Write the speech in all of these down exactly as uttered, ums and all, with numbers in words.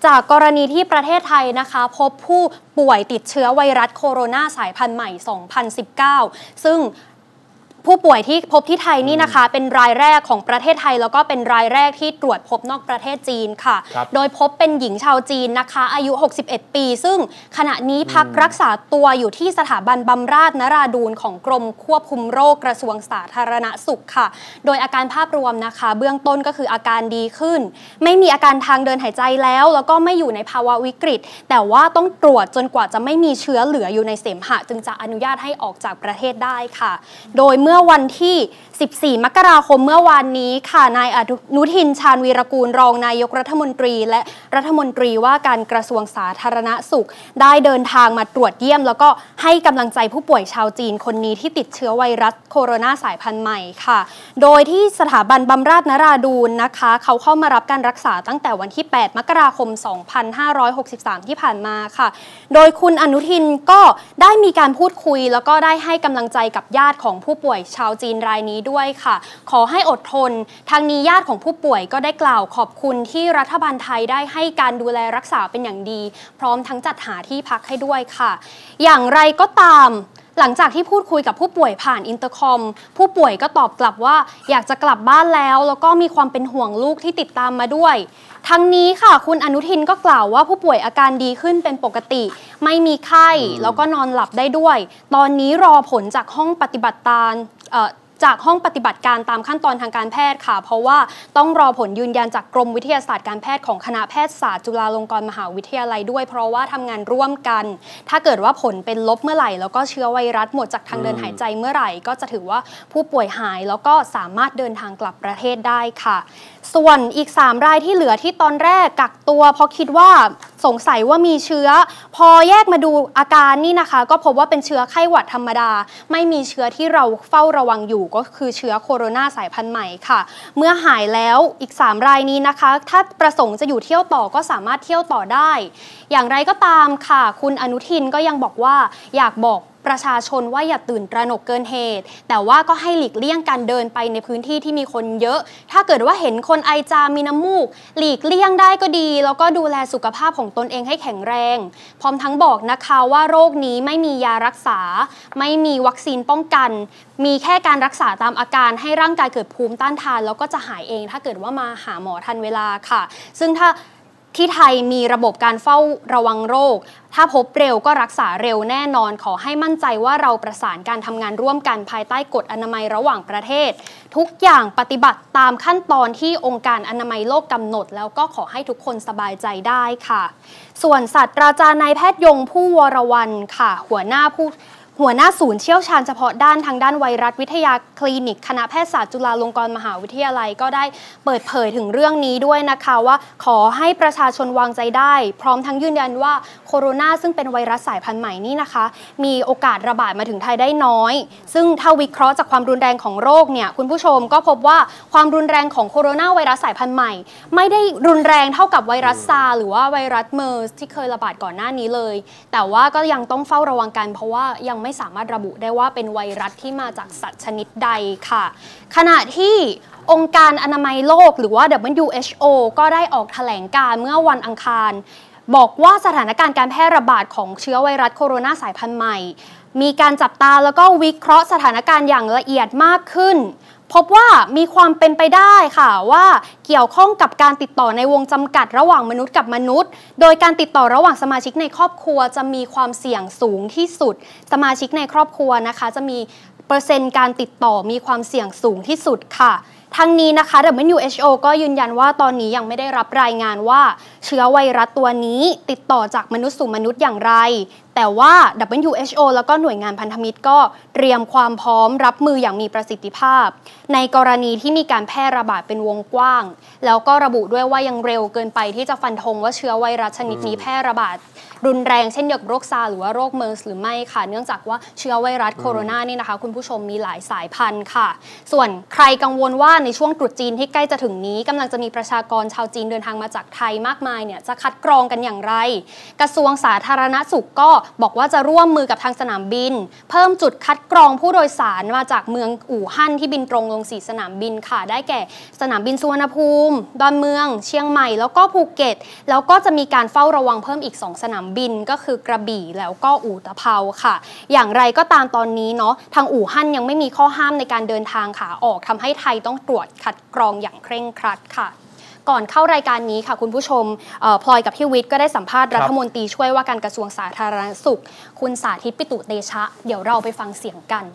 จากกรณีที่ประเทศไทยนะคะพบผู้ป่วยติดเชื้อไวรัสโคโรนาสายพันธุ์ใหม่ สองพันสิบเก้า ซึ่งผู้ป่วยที่พบที่ไทยนี่นะคะเป็นรายแรกของประเทศไทยแล้วก็เป็นรายแรกที่ตรวจพบนอกประเทศจีนค่ะโดยพบเป็นหญิงชาวจีนนะคะอายุหกสิบเอ็ดปีซึ่งขณะนี้พักรักษาตัวอยู่ที่สถาบันบำราศนราดูนของกรมควบคุมโรคกระทรวงสาธารณสุขค่ะโดยอาการภาพรวมนะคะเบื้องต้นก็คืออาการดีขึ้นไม่มีอาการทางเดินหายใจแล้วแล้วก็ไม่อยู่ในภาวะวิกฤตแต่ว่าต้องตรวจจนกว่าจะไม่มีเชื้อเหลืออยู่ในเสมหะจึงจะอนุญาตให้ออกจากประเทศได้ค่ะโดยเมื่อวันที่สิบสี่มกราคมเมื่อวานนี้ค่ะนายอนุทินชาญวีรกูลรองนายกรัฐมนตรีและรัฐมนตรีว่าการกระทรวงสาธารณสุขได้เดินทางมาตรวจเยี่ยมแล้วก็ให้กำลังใจผู้ป่วยชาวจีนคนนี้ที่ติดเชื้อไวรัสโคโรนาสายพันธุ์ใหม่ค่ะโดยที่สถาบันบำราศนราดูนนะคะเขาเข้ามารับการรักษาตั้งแต่วันที่แปดมกราคมสองพันห้าร้อยหกสิบสามที่ผ่านมาค่ะโดยคุณอนุทินก็ได้มีการพูดคุยแล้วก็ได้ให้กำลังใจกับญาติของผู้ป่วยชาวจีนรายนี้ด้วยค่ะขอให้อดทนทางนี้ญาติของผู้ป่วยก็ได้กล่าวขอบคุณที่รัฐบาลไทยได้ให้การดูแลรักษาเป็นอย่างดีพร้อมทั้งจัดหาที่พักให้ด้วยค่ะอย่างไรก็ตามหลังจากที่พูดคุยกับผู้ป่วยผ่านอินเตอร์คอมผู้ป่วยก็ตอบกลับว่าอยากจะกลับบ้านแล้วแล้วก็มีความเป็นห่วงลูกที่ติดตามมาด้วยทั้งนี้ค่ะคุณอนุทินก็กล่าวว่าผู้ป่วยอาการดีขึ้นเป็นปกติไม่มีไข้แล้วก็นอนหลับได้ด้วยตอนนี้รอผลจากห้องปฏิบัติการจากห้องปฏิบัติการตามขั้นตอนทางการแพทย์ค่ะเพราะว่าต้องรอผลยืนยันจากกรมวิทยาศาสตร์การแพทย์ของคณะแพทยศาสตร์จุฬาลงกรณ์มหาวิทยาลัยด้วยเพราะว่าทำงานร่วมกันถ้าเกิดว่าผลเป็นลบเมื่อไหร่แล้วก็เชื้อไวรัสหมดจากทางเดินหายใจเมื่อไหร่ก็จะถือว่าผู้ป่วยหายแล้วก็สามารถเดินทางกลับประเทศได้ค่ะส่วนอีกสามรายที่เหลือที่ตอนแรกกักตัวเพราะคิดว่าสงสัยว่ามีเชื้อพอแยกมาดูอาการนี่นะคะก็พบว่าเป็นเชื้อไข้หวัดธรรมดาไม่มีเชื้อที่เราเฝ้าระวังอยู่ก็คือเชื้อโคโรนาสายพันธุ์ใหม่ค่ะเมื่อหายแล้วอีกสามรายนี้นะคะถ้าประสงค์จะอยู่เที่ยวต่อก็สามารถเที่ยวต่อได้อย่างไรก็ตามค่ะคุณอนุทินก็ยังบอกว่าอยากบอกประชาชนว่าอย่าตื่นตระหนกเกินเหตุแต่ว่าก็ให้หลีกเลี่ยงการเดินไปในพื้นที่ที่มีคนเยอะถ้าเกิดว่าเห็นคนไอจามมีน้ำมูกหลีกเลี่ยงได้ก็ดีแล้วก็ดูแลสุขภาพของตนเองให้แข็งแรงพร้อมทั้งบอกนะคะว่าโรคนี้ไม่มียารักษาไม่มีวัคซีนป้องกันมีแค่การรักษาตามอาการให้ร่างกายเกิดภูมิต้านทานแล้วก็จะหายเองถ้าเกิดว่ามาหาหมอทันเวลาค่ะซึ่งถ้าที่ไทยมีระบบการเฝ้าระวังโรคถ้าพบเร็วก็รักษาเร็วแน่นอนขอให้มั่นใจว่าเราประสานการทำงานร่วมกันภายใต้กฎอนามัยระหว่างประเทศทุกอย่างปฏิบัติตามขั้นตอนที่องค์การอนามัยโลกกำหนดแล้วก็ขอให้ทุกคนสบายใจได้ค่ะส่วนศาสตราจารย์นายแพทย์ยงผู้วรวรรณค่ะหัวหน้าผู้หัวหน้าศูนย์เชี่ยวชาญเฉพาะด้านทางด้านไวรัสวิทยาคลินิกคณะแพทยศาสตร์จุฬาลงกรณ์มหาวิทยาลัยก็ได้เปิดเผยถึงเรื่องนี้ด้วยนะคะว่าขอให้ประชาชนวางใจได้พร้อมทั้งยืนยันว่าโคโรนาซึ่งเป็นไวรัสสายพันธุ์ใหม่นี่นะคะมีโอกาสระบาดมาถึงไทยได้น้อยซึ่งถ้าวิเคราะห์จากความรุนแรงของโรคเนี่ยคุณผู้ชมก็พบว่าความรุนแรงของโคโรนาไวรัสสายพันธุ์ใหม่ไม่ได้รุนแรงเท่ากับไวรัสซาร์หรือว่าไวรัสเมอร์สที่เคยระบาดก่อนหน้านี้เลยแต่ว่าก็ยังต้องเฝ้าระวังกันเพราะว่ายังไม่สามารถระบุได้ว่าเป็นไวรัสที่มาจากสัตว์ชนิดใดค่ะขณะที่องค์การอนามัยโลกหรือว่า ดับเบิลยู เอช โอ ก็ได้ออกแถลงการณ์เมื่อวันอังคารบอกว่าสถานการณ์การแพร่ระบาดของเชื้อไวรัสโคโรนาสายพันธุ์ใหม่มีการจับตาแล้วก็วิเคราะห์สถานการณ์อย่างละเอียดมากขึ้นพบว่ามีความเป็นไปได้ค่ะว่าเกี่ยวข้องกับการติดต่อในวงจำกัดระหว่างมนุษย์กับมนุษย์โดยการติดต่อระหว่างสมาชิกในครอบครัวจะมีความเสี่ยงสูงที่สุดสมาชิกในครอบครัวนะคะจะมีเปอร์เซ็นต์การติดต่อมีความเสี่ยงสูงที่สุดค่ะทั้งนี้นะคะ ดับเบิลยู เอช โอ ก็ยืนยันว่าตอนนี้ยังไม่ได้รับรายงานว่าเชื้อไวรัสตัวนี้ติดต่อจากมนุษย์สู่มนุษย์อย่างไรแต่ว่า ดับเบิลยู เอช โอ แล้วก็หน่วยงานพันธมิตรก็เตรียมความพร้อมรับมืออย่างมีประสิทธิภาพในกรณีที่มีการแพร่ระบาดเป็นวงกว้างแล้วก็ระบุด้วยว่ายังเร็วเกินไปที่จะฟันธงว่าเชื้อไวรัสชนิดนี้แพร่ระบาดรุนแรงเช่นเดียวกับโรคซาร์หรือว่าโรคเมอร์สหรือไม่ค่ะเนื่องจากว่าเชื้อไวรัสโคโรนานี่นะคะคุณผู้ชมมีหลายสายพันธุ์ค่ะส่วนใครกังวลว่าในช่วงตรุษจีนที่ใกล้จะถึงนี้กำลังจะมีประชากรชาวจีนเดินทางมาจากไทยมากมายเนี่ยจะคัดกรองกันอย่างไรกระทรวงสาธารณสุขก็บอกว่าจะร่วมมือกับทางสนามบินเพิ่มจุดคัดกรองผู้โดยสารมาจากเมืองอู่ฮั่นที่บินตรงลงสี่สนามบินค่ะได้แก่สนามบินสุวรรณภูมิดอนเมืองเชียงใหม่แล้วก็ภูเก็ตแล้วก็จะมีการเฝ้าระวังเพิ่มอีกสองสนามบินก็คือกระบี่แล้วก็อู่ตะเภาค่ะอย่างไรก็ตามตอนนี้เนาะทางอู่ฮั่นยังไม่มีข้อห้ามในการเดินทางขาออกทำให้ไทยต้องตรวจคัดกรองอย่างเคร่งครัดค่ะก่อนเข้ารายการนี้ค่ะคุณผู้ชมพลอยกับพี่วิทย์ก็ได้สัมภาษณ์รัฐมนตรีช่วยว่าการกระทรวงสาธารณสุขคุณสาธิตปิตุเตชะเดี๋ยวเราไปฟังเสียงกัน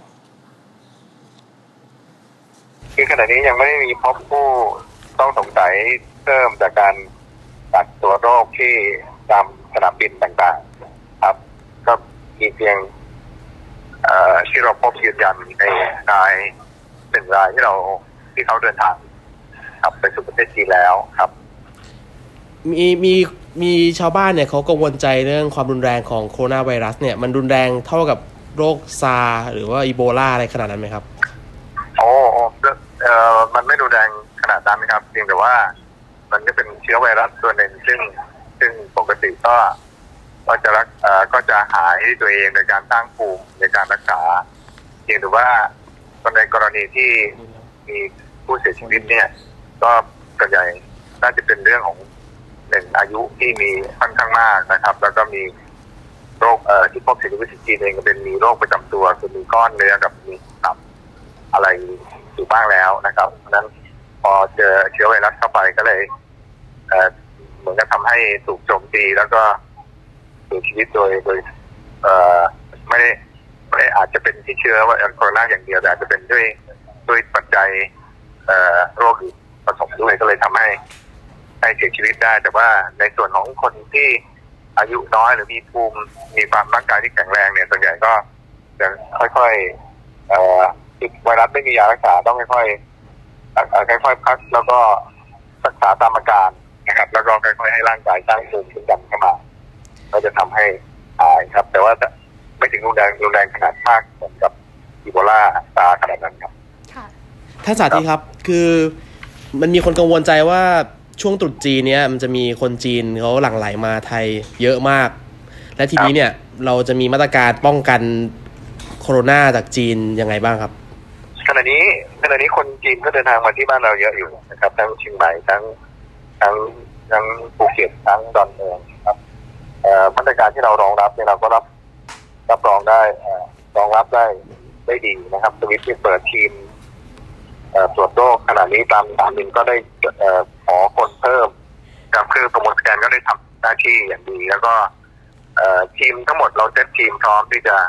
คือขณะนี้ยังไม่ได้มีพบผู้ต้องสงสัยเพิ่มจากการกักตัวโรคที่ตามสนามบินต่างๆครับก็มีเพียงที่เราพบยืนยันในรายหนึ่งรายที่เราที่เขาเดินทางครับไปสู่ประเทศจีนแล้วครับมีมีมีชาวบ้านเนี่ยเขากังวลใจเรื่องความรุนแรงของโคโรนาไวรัสเนี่ยมันรุนแรงเท่ากับโรคซาร์หรือว่าอีโบลาอะไรขนาดนั้นไหมครับโอ้เอ่อมันไม่รุนแรงขนาดนั้นครับเพียงแต่ว่ามันก็เป็นเชื้อไวรัสตัวหนึ่งซึ่งซึ่งปกติก็ก็จะรักเอ่อก็จะหายตัวเองในการสร้างภูมิในการรักษาเพียงแต่ว่าในกรณีที่มีผู้เสียชีวิตเนี่ยก็ส่วนใหญ่น่าจะเป็นเรื่องของหนึ่งอายุที่มีค่อนข้างมากนะครับแล้วก็มีโรคเอ่อที่พบเสียชีวิตจีนเองก็เป็นมีโรคประจำตัวคือมีก้อนเนื้อกับมีตับอะไรอยู่บ้างแล้วนะครับเพราะฉะนั้นพอเจอเชื้อไวรัสเข้าไปก็เลยเอ่อเหมือนกับทำให้ถูกโจมตีแล้วก็เสียชีวิตโดยโดยเอ่อไม่ได้ไม่ได้อาจจะเป็นที่เชื้อว่าโคโรนาอย่างเดียวแต่อาจจะเป็นด้วยด้วยปัจจัยเอ่อโรคอื่นผสมด้วยก็เลยทำให้ให้เสียชีวิตได้แต่ว่าในส่วนของคนที่อายุน้อยหรือมีภูมิมีความร่างกายที่แข็งแรงเนี่ยส่วนใหญ่ก็จะค่อยๆเอ่อไวรัสไม่มียารักษาต้องค่อยๆค่อยๆพักแล้วก็รักษาตามอาการนะครับแล้วก็ค่อยๆให้ร่างกายสร้างภูมิคุ้มกันเข้ามาก็จะทำให้หายครับแต่ว่าไม่ถึงรุนแรงรุนแรงขนาดมากเหมือนกับอีโบลาซาขนาดนั้นครับท่านสาธิตครับคือมันมีคนกังวลใจว่าช่วงตรุษจีนเนี้ยมันจะมีคนจีนเขาหลั่งไหลมาไทยเยอะมากและทีนี้เนี่ยเราจะมีมาตรการป้องกันโควิดจากจีนยังไงบ้างครับขณะนี้ขณะนี้คนจีนก็เดินทางมาที่บ้านเราเยอะอยู่นะครับทั้งเชียงใหม่ทั้งทั้งทั้งภูเก็ตทั้งดอนเมืองครับมาตรการที่เรารองรับเนี่ยเราก็รับรับรองได้รองรับได้ได้ดีนะครับสวิตที่เปิดทีมตรวจโรคขณะนี้ตามสนามบินก็ได้ขอคนเพิ่มกับเครื่องสมุดสแกนก็ได้ทำหน้าที่อย่างดีแล้วก็ทีมทั้งหมดเราเซตทีมพร้อมที่จะ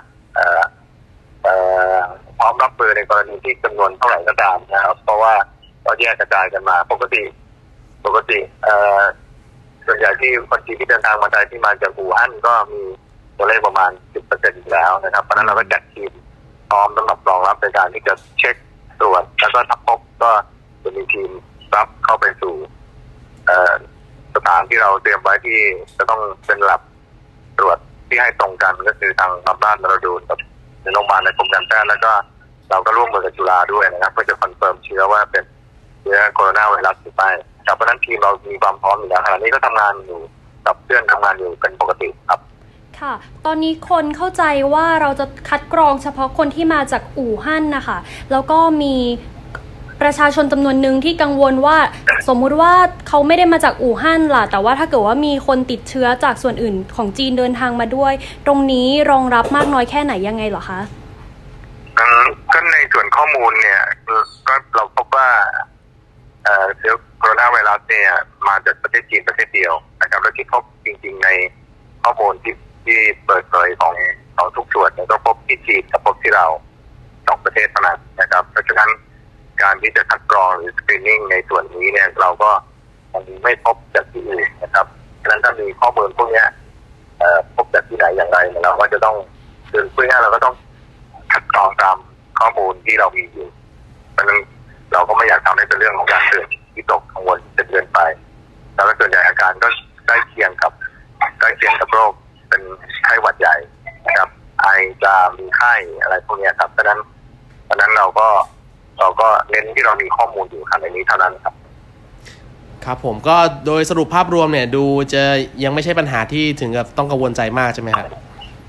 พร้อมรับมือในกรณีที่จำนวนเท่าไหร่ก็ตามนะครับเพราะว่าเราแยกกระจายกันมาปกติปกติส่วนใหญ่ที่คนจีนที่เดินทางมาไทยที่มาจากอู่ฮั่นก็มีตัวเลขประมาณ สิบเปอร์เซ็นต์ อยู่แล้วนะครับเพราะนั้นเราก็จัดทีมพร้อมสำหรับรองรับในการที่จะเช็คตรวจแล้วก็ถ้าพบก็จะมีทีมรับเข้าไปสู่สถานที่เราเตรียมไว้ที่จะต้องเป็นหลับตรวจที่ให้ตรงกันก็คือทางบำราศนรดูนกับในโรงพยาบาลในกรมการแพทย์แล้วก็เราก็ร่วมมือกับจุฬาด้วยนะครับเพื่อจะคอนเฟิร์มเชื้อว่าเป็นเชื้อโคโรนาไวรัสหรือไม่ครับเพราะนั้นทีมเรามีความพร้อมอยู่แล้วขณะนี้ก็ทำงานอยู่กับเพื่อนทำงานอยู่เป็นปกติครับค่ะตอนนี้คนเข้าใจว่าเราจะคัดกรองเฉพาะคนที่มาจากอู่ฮั่นนะคะแล้วก็มีประชาชนจำนวนหนึ่งที่กังวลว่าสมมุติว่าเขาไม่ได้มาจากอู่ฮั่นล่ะแต่ว่าถ้าเกิดว่ามีคนติดเชื้อจากส่วนอื่นของจีนเดินทางมาด้วยตรงนี้รองรับมากน้อยแค่ไหนยังไงเหรอคะก็ในส่วนข้อมูลเนี่ยก็เราพบว่าเชื้อโคโรนาไวรัสเนี่ยมาจากประเทศจีนประเทศเดียวนะครับและที่พบจริงๆในข้อมูลที่ที่เปิดเผยของของทุกส่วนก็พบที่จีนกับพบที่เราสองประเทศเท่านั้นนะครับเพราะฉะนั้นการที่จะคัดกรองหรือสกรีนนิ่งในส่วนนี้เนี่ยเราก็มันไม่พบจากที่อื่นนะครับฉะนั้นถ้ามีข้อมูลพวกนี้พบจากที่ไหนอย่างไรเราก็จะต้องคือพูดง่ายๆเราก็ต้องคัดกรองตามข้อมูลที่เรามีอยู่เพราะฉะนั้นเราก็ไม่อยากทำให้เป็นเรื่องของการเกิดวิตกกังวลจนเกินไปแล้วส่วนใหญ่อาการก็ใกล้เคียงกับใกล้เคียงกับโรคเป็นไข้หวัดใหญ่นะครับไอจามมีไข้อะไรพวกนี้ครับเพราะฉะนั้นเพราะนั้นเราก็เราก็เน้นที่เรามีข้อมูลอยู่ขนาดนี้เท่านั้นครับครับผมก็โดยสรุปภาพรวมเนี่ยดูจะยังไม่ใช่ปัญหาที่ถึงกับต้องกังวลใจมากใช่ไหมครับ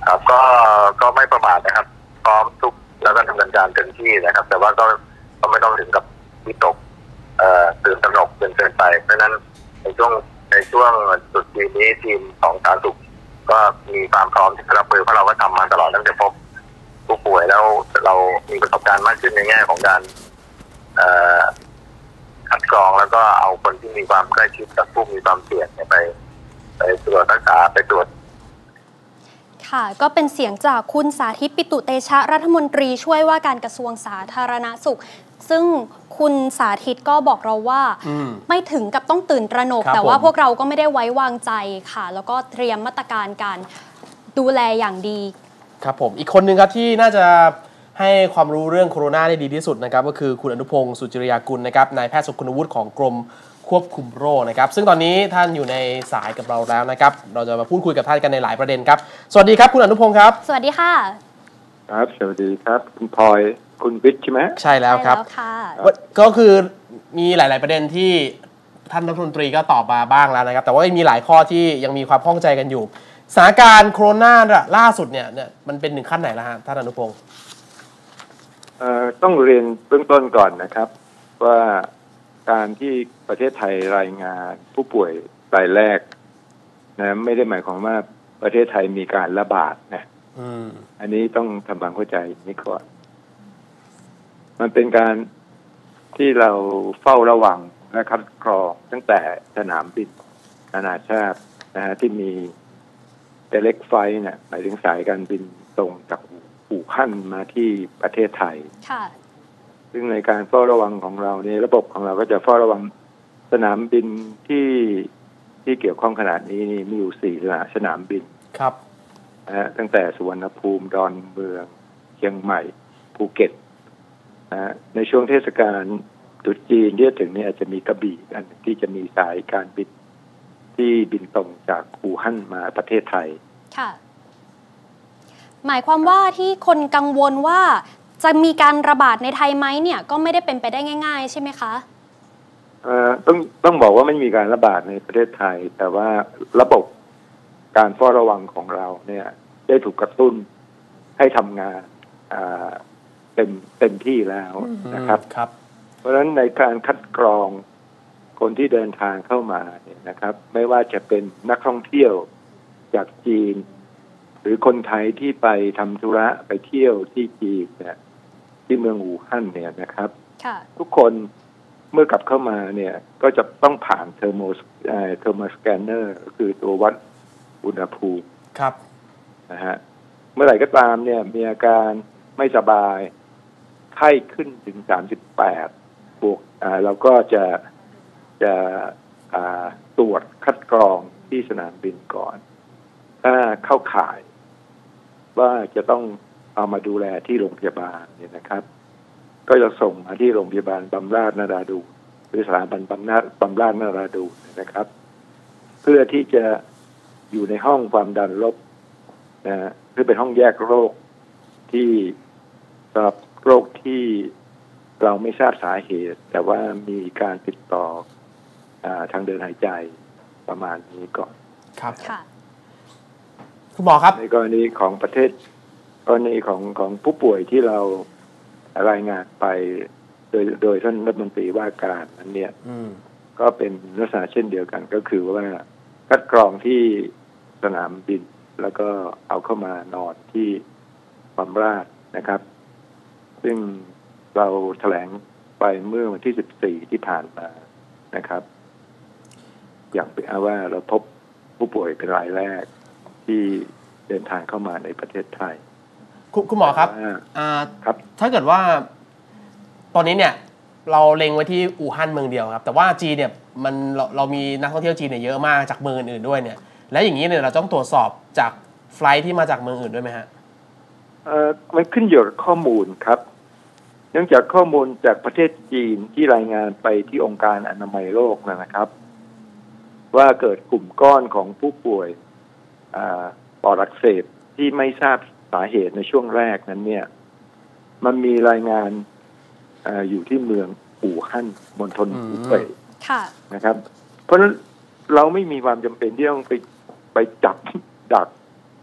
ครับก็ก็ไม่ประมาทนะครับพร้อมทุกแล้วก็ดำเนินการเต็มที่นะครับแต่ว่าก็ก็ไม่ต้องถึงกับวิตกเอ่อตื่นตระหนกเกินเกินไปเพราะฉะนั้นในช่วงในช่วงสุดปีนี้ทีมของสาธารณสุขก็มีความพร้อมที่จะรับมือเพราะเราก็ทำมาตลอดตั้งแต่พบผู้ป่วยแล้วเรามีประสบการณ์มากขึ้นในแง่ของการเอ่อคัดกรองแล้วก็เอาคนที่มีความใกล้ชิดกับผู้มีความเสี่ยงไปไปตรวจรักษาไปตรวจค่ะก็เป็นเสียงจากคุณสาธิตปิตุเตชะรัฐมนตรีช่วยว่าการกระทรวงสาธารณสุขซึ่งคุณสาธิตก็บอกเราว่าไม่ถึงกับต้องตื่นตระหนกแต่ว่าพวกเราก็ไม่ได้ไว้วางใจค่ะแล้วก็เตรียมมาตรการการดูแลอย่างดีครับผมอีกคนนึงครับที่น่าจะให้ความรู้เรื่องโควิด ได้ดีที่สุดนะครับก็คือคุณอนุพงศ์สุจิรยากุลนะครับนายแพทย์สุขคุณวุฒิของกรมควบคุมโรคนะครับซึ่งตอนนี้ท่านอยู่ในสายกับเราแล้วนะครับเราจะมาพูดคุยกับท่านกันในหลายประเด็นครับสวัสดีครับคุณอนุพงศ์ครับสวัสดีค่ะครับสวัสดีครับคุณพลอยคุณวิทย์ใช่ไหมใช่แล้วครับก็คือมีหลายๆประเด็นที่ท่านรัฐมนตรีก็ตอบมาบ้างแล้วนะครับแต่ว่ามีหลายข้อที่ยังมีความข้องใจกันอยู่สถานการณ์โควิดล่าสุดเนี่ยมันเป็นถึงขั้นไหนแล้วฮะท่านอนุพงศ์เอ่อต้องเรียนเบื้องต้นก่อนนะครับว่าการที่ประเทศไทยรายงานผู้ป่วยรายแรกนะไม่ได้หมายความว่าประเทศไทยมีการระบาดนะอันนี้ต้องทำความเข้าใจนี้ก่อนมันเป็นการที่เราเฝ้าระวังและคัดกรองตั้งแต่สนามบินนานาชาตินะฮะที่มีเดเล็กไฟเนี่ยหมายถึงสายการบินตรงจากอู่ฮั่นมาที่ประเทศไทยซึ่งในการเฝ้าระวังของเราเนี่ยระบบของเราก็จะเฝ้าระวังสนามบินที่ที่เกี่ยวข้องขนาดนี้นี่มีอยู่สี่สนามบินครับนะฮะตั้งแต่สุวรรณภูมิดอนเมืองเชียงใหม่ภูเก็ตนะในช่วงเทศกาลตรุษจีนที่จะถึงนี้อาจจะมีกระบี่อันที่จะมีสายการบินที่บินตรงจากอู่ฮั่นมาประเทศไทยค่ะหมายความว่าที่คนกังวลว่าจะมีการระบาดในไทยไหมเนี่ยก็ไม่ได้เป็นไปได้ง่ายๆใช่ไหมคะเอ่อต้องต้องบอกว่าไม่มีการระบาดในประเทศไทยแต่ว่าระบบการเฝ้าระวังของเราเนี่ยได้ถูกกระตุ้นให้ทำงานเต็มเต็มที่แล้วนะครับครับเพราะฉะนั้นในการคัดกรองคนที่เดินทางเข้ามาเนี่ยนะครับไม่ว่าจะเป็นนักท่องเที่ยวจากจีนหรือคนไทยที่ไปทำธุระไปเที่ยวที่จีนเนี่ยที่เมืองอู่ฮั่นเนี่ยนะครับทุกคนเมื่อกลับเข้ามาเนี่ยก็จะต้องผ่านเทอร์โมเทอร์โมสแกนเนอร์คือตัววัดอุณหภูมิครับนะฮะเมื่อไหร่ก็ตามเนี่ยมีอาการไม่สบายไข้ขึ้นถึงสามสิบแปดบวกอ่าเราก็จะจะอ่าตรวจคัดกรองที่สนามบินก่อนถ้าเข้าข่ายว่าจะต้องเอามาดูแลที่โรงพยาบาลเนี่ยนะครับก็จะส่งมาที่โรงพยาบาลบำราศนราดูนหรือสถาบันบำราศบำราศนราดูนนะครับเพื่อที่จะอยู่ในห้องความดันลบนะเพื่อเป็นห้องแยกโรคที่สำหรับโรคที่เราไม่ทราบสาเหตุแต่ว่ามีการติดต่ออาทางเดินหายใจประมาณนี้ก่อนครับคุณหมอครับในกรณีของประเทศกรณีของของผู้ป่วยที่เรารายงานไปโดยโดยท่านรัฐมนตรีว่าการนั้นเนี่ยก็เป็นลักษณะเช่นเดียวกันก็คือว่าคัดกรองที่สนามบินแล้วก็เอาเข้ามานอนที่บำราศนะครับซึ่งเราแถลงไปเมื่อวันที่สิบสี่ที่ผ่านมานะครับอย่างเป็นว่าเราพบผู้ป่วยเป็นรายแรกที่เดินทางเข้ามาในประเทศไทยคุณคุณหมอครับครับถ้าเกิดว่าตอนนี้เนี่ยเราเล็งไว้ที่อู่ฮั่นเมืองเดียวครับแต่ว่าจีนเนี่ยมันเราเรามีนักท่องเที่ยวจีนเนี่ยเยอะมากจากเมืองอื่นๆด้วยเนี่ยและอย่างนี้เนี่ยเราต้องตรวจสอบจากไฟลท์ที่มาจากเมืองอื่นด้วยไหมฮะเอ่อมันขึ้นอยู่กับข้อมูลครับเนื่องจากข้อมูลจากประเทศจีนที่รายงานไปที่องค์การอนามัยโลกนะครับว่าเกิดกลุ่มก้อนของผู้ป่วยปอดอักเสบที่ไม่ทราบสาเหตุในช่วงแรกนั้นเนี่ยมันมีรายงาน อ, อยู่ที่เมืองอู่ฮั่นมณฑลหูเป่ยนะครับเพราะฉะนั้นเราไม่มีความจำเป็นที่ต้องไปไปจับดัก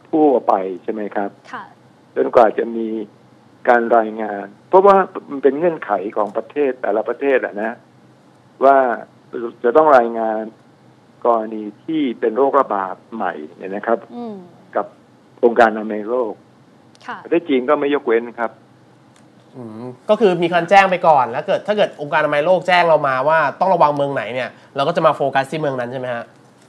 ทั่วไปใช่ไหมครับค่ะจนกว่าจะมีการรายงานเพราะว่ามันเป็นเงื่อนไขของประเทศแต่ละประเทศอะนะว่าจะต้องรายงานกรณีที่เป็นโรคระบาดใหม่เนี่ยนะครับกับองค์การอนามัยโลกประเทศจีนก็ไม่ยกเว้นครับก็คือมีการแจ้งไปก่อนแล้วเกิดถ้าเกิดองค์การอนามัยโลกแจ้งเรามาว่าต้องระวังเมืองไหนเนี่ยเราก็จะมาโฟกัสที่เมืองนั้นใช่ไหมฮะ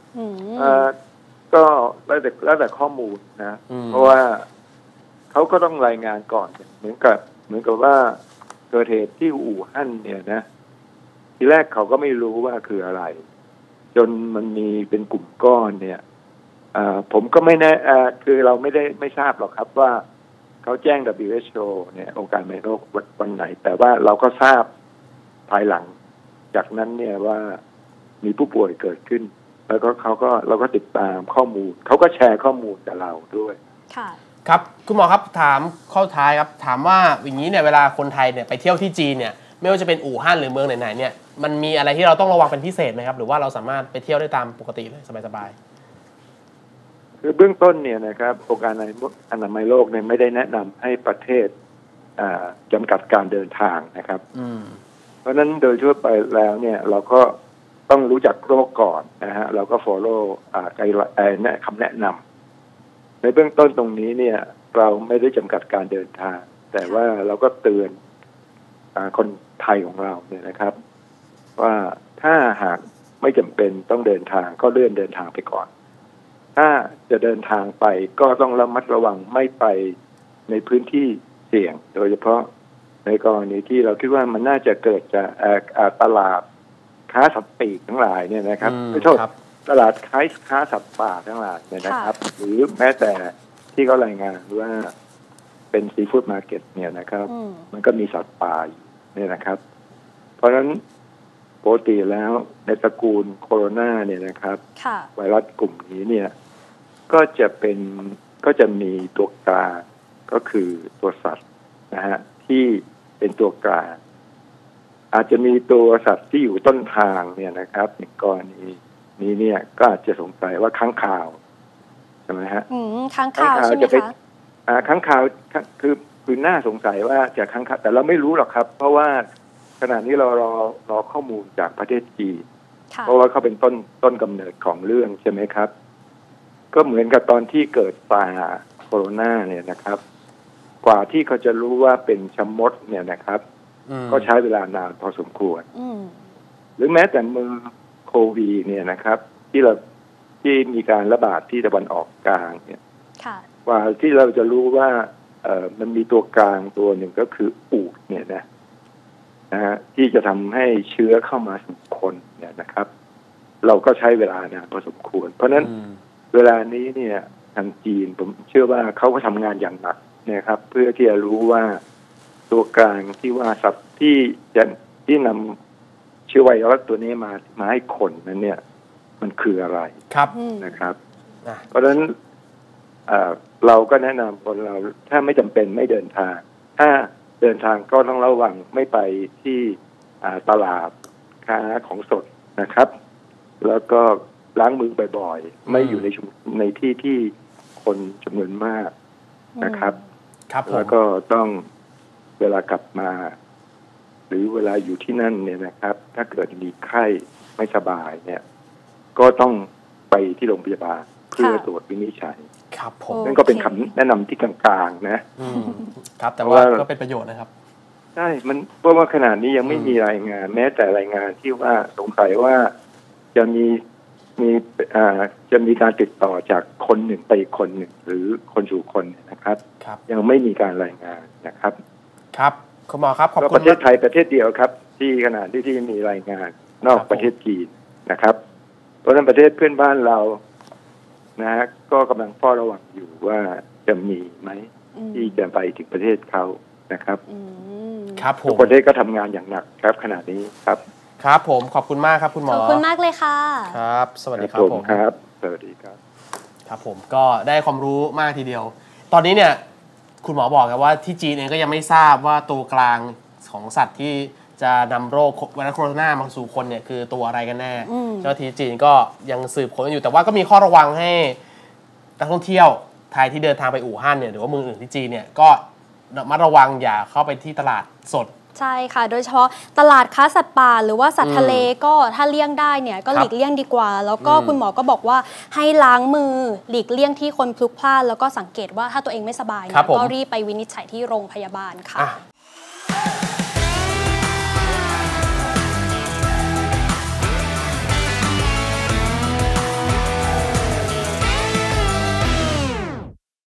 ก็แล้วแต่แล้วแต่ข้อมูลนะเพราะว่าเขาก็ต้องรายงานก่อนเหมือนกับเหมือนกับว่าเกิดเหตุที่อู่ฮั่นเนี่ยนะทีแรกเขาก็ไม่รู้ว่าคืออะไรจนมันมีเป็นกลุ่มก้อนเนี่ยผมก็ไม่แน่คือเราไม่ได้ไม่ทราบหรอกครับว่าเขาแจ้ง ดับเบิลยู เอช โอ เนี่ยองค์การอนามัยโลกวันไหนแต่ว่าเราก็ทราบภายหลังจากนั้นเนี่ยว่ามีผู้ป่วยเกิดขึ้นแล้วก็เขาก็เราก็ติดตามข้อมูลเขาก็แชร์ข้อมูลกับเราด้วยค่ะครับคุณหมอครับถามข้อท้ายครับถามว่าอย่างนี้เนี่ยเวลาคนไทยเนี่ยไปเที่ยวที่จีนเนี่ยไม่ว่าจะเป็นอู่ฮั่นหรือเมืองไหนๆเนี่ยมันมีอะไรที่เราต้องระวังเป็นพิเศษไหมครับหรือว่าเราสามารถไปเที่ยวได้ตามปกติเลยสบายๆคือเบื้องต้นเนี่ยนะครับองค์การอนามัยโลกเนี่ยไม่ได้แนะนำให้ประเทศจำกัดการเดินทางนะครับเพราะฉะนั้นโดยทั่วไปแล้วเนี่ยเราก็ต้องรู้จักโรคก่อนนะฮะเราก็ follow ไกด์ไลน์คำแนะนำในเบื้องต้นตรงนี้เนี่ยเราไม่ได้จำกัดการเดินทางแต่ว่าเราก็เตือนคนไทยของเราเนี่ยนะครับว่าถ้าหากไม่จำเป็นต้องเดินทางก็เลื่อนเดินทางไปก่อนถ้าจะเดินทางไปก็ต้องระมัดระวังไม่ไปในพื้นที่เสี่ยงโดยเฉพาะในกรณีที่เราคิดว่ามันน่าจะเกิดจากตลาดค้าสัตว์ปีกทั้งหลายเนี่ยนะครับไม่โทษตลาดค้าค้าสัตว์ป่าทั้งหลายเนี่ยนะครับหรือแม้แต่ที่เขารายงานว่าเป็นซีฟู้ดมาร์เก็ตเนี่ยนะครับมันก็มีสัตว์ป่าเนี่ยนะครับเพราะฉะนั้นปกติแล้วในตระกูลโคโรนาเนี่ยนะครับไวรัสกลุ่มนี้เนี่ยก็จะเป็นก็จะมีตัวกลางก็คือตัวสัตว์นะฮะที่เป็นตัวกลางอาจจะมีตัวสัตว์ที่อยู่ต้นทางเนี่ยนะครับในกรณีนี้เนี่ยก็อาจจะสงสัยว่าค้างคาวใช่ไหมฮะอืมค้างคาวใช่ไหมคะอ่าค้างคาวคือคือน่าสงสัยว่าจะค้างคาวแต่เราไม่รู้หรอกครับเพราะว่าขณะนี้เรารอรอข้อมูลจากประเทศจีนเพราะว่าเขาเป็นต้นต้นกำเนิดของเรื่องใช่ไหมครับก็เหมือนกับตอนที่เกิดซาร์โคโรนาเนี่ยนะครับกว่าที่เขาจะรู้ว่าเป็นชมดเนี่ยนะครับก็ใช้เวลานานพอสมควรหรือแม้แต่มือโควิดเนี่ยนะครับที่เราที่มีการระบาดที่ตะวันออกกลางเนี่ยกว่าที่เราจะรู้ว่าเอ่อมันมีตัวกลางตัวหนึ่งก็คืออูฐเนี่ยนะนะฮะที่จะทำให้เชื้อเข้ามาสู่คนเนี่ยนะครับเราก็ใช้เวลานานพอสมควรเพราะฉะนั้นเวลานี้เนี่ยทางจีนผมเชื่อว่าเขาก็ทำงานอย่างหนักเนี่ยครับเพื่อที่จะรู้ว่าตัวกลางที่ว่าสัตว์ที่จะที่นำเชื้อไวรัสตัวนี้มามาให้คนนั้นเนี่ยมันคืออะไรครับนะครับเพราะฉะนั้นเราก็แนะนำคนเราถ้าไม่จำเป็นไม่เดินทางถ้าเดินทางก็ต้องระวังไม่ไปที่ตลาดค้าของสดนะครับแล้วก็ล้างมือบ่อยๆไม่อยู่ในในที่ที่คนจำนวนมากนะครับครับแล้วก็ต้องเวลากลับมาหรือเวลาอยู่ที่นั่นเนี่ยนะครับถ้าเกิดมีไข้ไม่สบายเนี่ยก็ต้องไปที่โรงพยาบาลเพื่อตรวจวินิจฉัยครับผมนั่นก็เป็นคำแนะนำที่กลางๆนะครับแต่ว่าก็เป็นประโยชน์นะครับใช่มันเพราะว่าขนาดนี้ยังไม่มีรายงานแม้แต่รายงานที่ว่าสงสัยว่าจะมีมีอ่าจะมีการติดต่อจากคนหนึ่งไปคนหนึ่งหรือคนสู่คนนะครับยังไม่มีการรายงานนะครับครับคุณหมอครับขอบคุณประเทศไทยประเทศเดียวครับที่ขนาดที่ที่มีรายงานนอกประเทศจีนนะครับเพราะฉะนั้นประเทศเพื่อนบ้านเรานะฮะก็กำลังเฝ้าระวังอยู่ว่าจะมีไหมที่จะไปถึงประเทศเขานะครับครับผมทุกประเทศก็ทำงานอย่างหนักครับขณะนี้ครับครับผมขอบคุณมากครับคุณหมอขอบคุณมากเลยค่ะครับสวัสดีครับผมครับสวัสดีครับครับผมก็ได้ความรู้มากทีเดียวตอนนี้เนี่ยคุณหมอบอกกันว่าที่จีนเองก็ยังไม่ทราบว่าตัวกลางของสัตว์ที่จะนำโรคไวรัสโคโรนามาสู่คนเนี่ยคือตัวอะไรกันแน่เจ้าหน้าที่จีนก็ยังสืบค้นอยู่แต่ว่าก็มีข้อระวังให้นักท่องเที่ยวไทยที่เดินทางไปอู่ฮั่นเนี่ยหรือว่าเมืองอื่นที่จีนเนี่ยก็ระมัดระวังอย่าเข้าไปที่ตลาดสดใช่ค่ะโดยเฉพาะตลาดค้าสัตว์ป่าหรือว่าสัตว์ทะเลก็ถ้าเลี่ยงได้เนี่ยก็หลีกเลี่ยงดีกว่าแล้วก็คุณหมอก็บอกว่าให้ล้างมือหลีกเลี่ยงที่คนพลุกพล่านแล้วก็สังเกตว่าถ้าตัวเองไม่สบายเนี่ยก็รีบไปวินิจฉัยที่โรงพยาบาลค่ะ